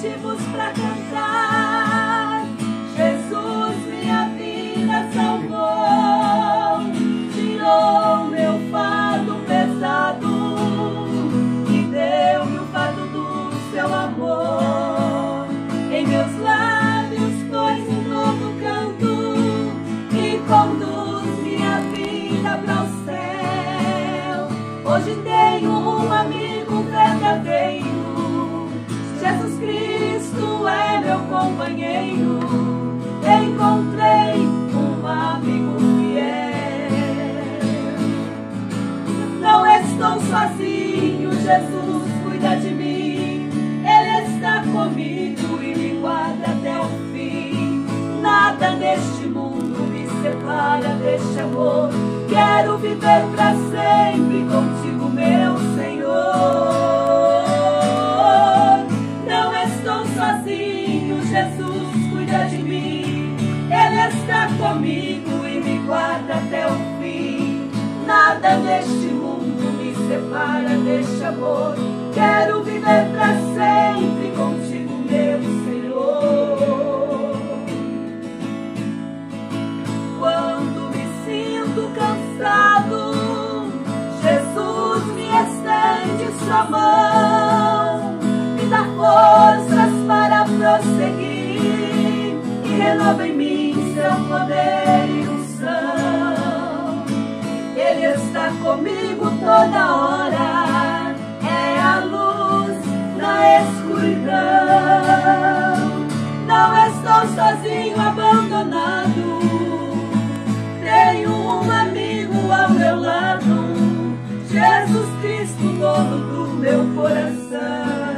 motivos pra cantar. Jesus, minha vida salvou, tirou meu fardo pesado e deu-me o fardo do seu amor. Em meus lábios pôs um novo canto e conduz minha vida para o céu. Hoje tenho um amigo verdadeiro, Jesus Cristo é meu companheiro. Encontrei um amigo fiel. Não estou sozinho, Jesus cuida de mim. Ele está comigo e me guarda até o fim. Nada neste mundo me separa deste amor. Quero viver para sempre contigo, meu Senhor. Não estou sozinho, Jesus cuida de mim. Ele está comigo e me guarda até o fim. Nada neste mundo me separa deste amor. Quero viver para sempre contigo, meu Senhor. Quando me sinto cansado, Jesus me estende sua mão, me dá forças para prosseguir e renova em mim seu poder e unção. Ele está comigo toda hora, é a luz na escuridão. Não estou sozinho, abandonado, tenho um amigo ao meu lado, Jesus Cristo, dono do meu coração.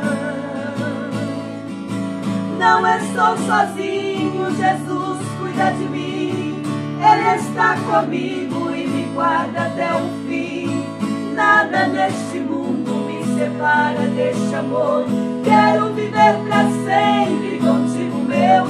Não estou sozinho, Jesus cuida de mim. Ele está comigo e me guarda até o fim. Nada neste mundo me separa deste amor. Quero viver para sempre contigo, meu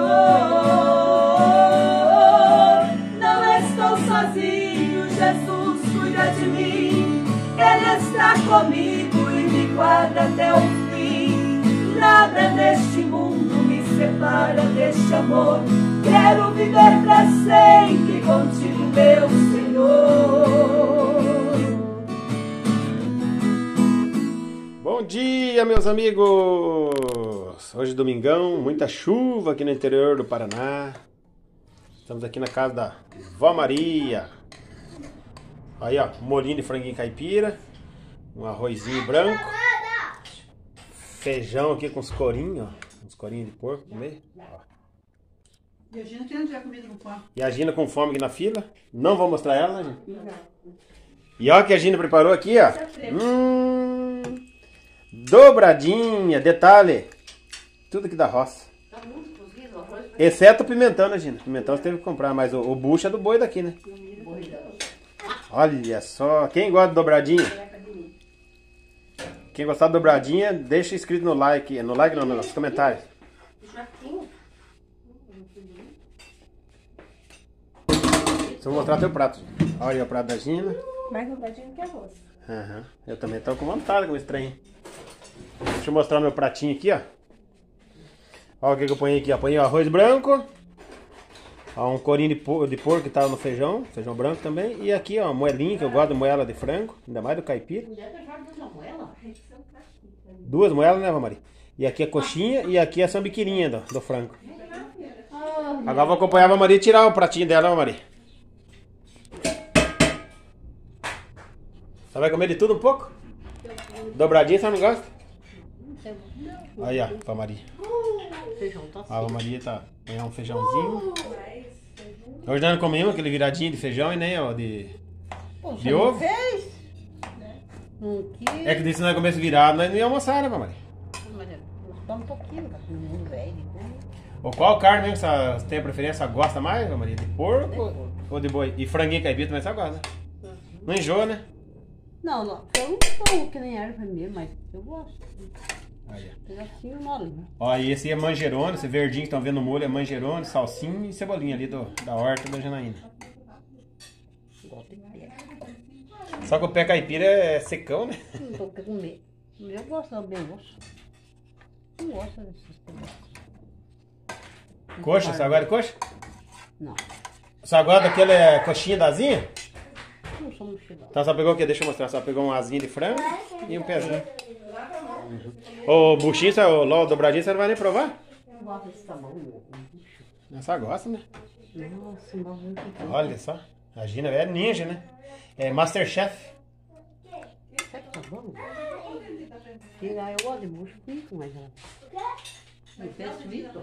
Senhor. Não estou sozinho, Jesus cuida de mim. Ele está comigo e me guarda até o fim. Nada neste mundo me separa deste amor. Quero viver para sempre contigo, meu Senhor. Bom dia, meus amigos! Hoje domingão, muita chuva aqui no interior do Paraná. Estamos aqui na casa da Vó Maria. Aí, ó, um molhinho de franguinho caipira, um arrozinho branco, feijão aqui com os corinhos, ó, uns corinhos de porco comer. Ó. E a Gina que não tiver comida com fome. E a Gina com fome aqui na fila. Não vou mostrar ela, né, Gina? E olha o que a Gina preparou aqui, ó. Dobradinha, detalhe. Tudo aqui da roça. Tá muito cozido, arroz. Exceto o pimentão, né, Gina? Pimentão você teve que comprar, mas o bucho é do boi daqui, né? Olha só, quem gosta de dobradinha? Quem gostar de dobradinha, deixa escrito no like. No like não, nos comentários. Só vou mostrar teu prato. Olha aí o prato da Gina. Mais dobradinho que arroz. Uhum. Eu também tô com vontade com esse trem. Deixa eu mostrar meu pratinho aqui, ó. Olha o que eu ponho aqui, ó. Ponho arroz branco. Ó, um corinho de porco que tava no feijão. Feijão branco também. E aqui, ó, moelinha, que eu gosto de moela de frango. Ainda mais do caipira. Duas moelas, né, Vó Maria? E aqui a coxinha e aqui a sambiquirinha do frango. Agora vou acompanhar a Vó Maria e tirar o pratinho dela, Vó Maria. Você vai comer de tudo um pouco? Dobradinha, você não gosta? Aí, ó, Vó Maria. A Vó Maria tá ganhando um feijãozinho. Hoje nós não comemos aquele viradinho de feijão e nem, ó, de ovo. É que se nós comesse virado, nós não ia almoçar, né, Vó Maria? Toma um pouquinho, tá com o mundo velho. Ou qual carne mesmo você tem a preferência? Gosta mais, Vó Maria? De porco ou de boi? E franguinho caipira também você gosta, né? Não enjoa, né? Não, eu não como que nem erva mesmo, mas eu gosto. Aí, ó. Pedacinho molinho. Ó, e esse é manjerone, esse verdinho que estão vendo no molho é manjerone, salsinha e cebolinha ali da horta da Janaína. Gosto de pé. Só que o pé caipira é secão, né? Não tô com comer. Eu gosto também, gosto. não gosto desses pedaços. Coxa, você gosta de coxa? Não, Você gosta daquele coxinha da asinha? não sou mochilão. Então só pegou o quê? Deixa eu mostrar. Só pegou uma asinha de frango e um pezinho. O buchinho, o dobradinho, você não vai nem provar? Eu gosto desse tamanho, meu. Só gosta, né? Nossa, um bagulho que Olha só. A Gina é ninja, né? É Masterchef. Será que tá bom? E aí eu gosto de bucho frito, mas ela... Eu penso frito.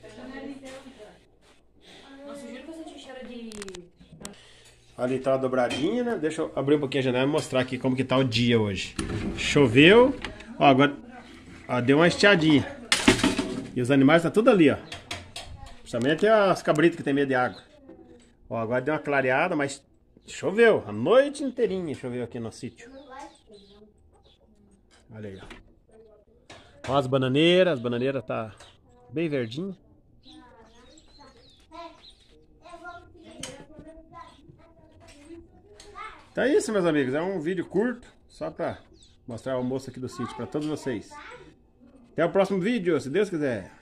Nossa, eu juro que eu senti cheiro de... Ali tá a dobradinha, né? Deixa eu abrir um pouquinho a janela e mostrar aqui como que tá o dia hoje. Choveu. Ó, agora ó, deu uma estiadinha. E os animais tá tudo ali, ó. Principalmente as cabritas que tem medo de água. Ó, agora deu uma clareada, mas choveu. A noite inteirinha choveu aqui no sítio. Olha aí, ó. Ó as bananeiras tá bem verdinha. Então é isso, meus amigos. É um vídeo curto, só pra mostrar o almoço aqui do sítio pra todos vocês. Até o próximo vídeo, se Deus quiser.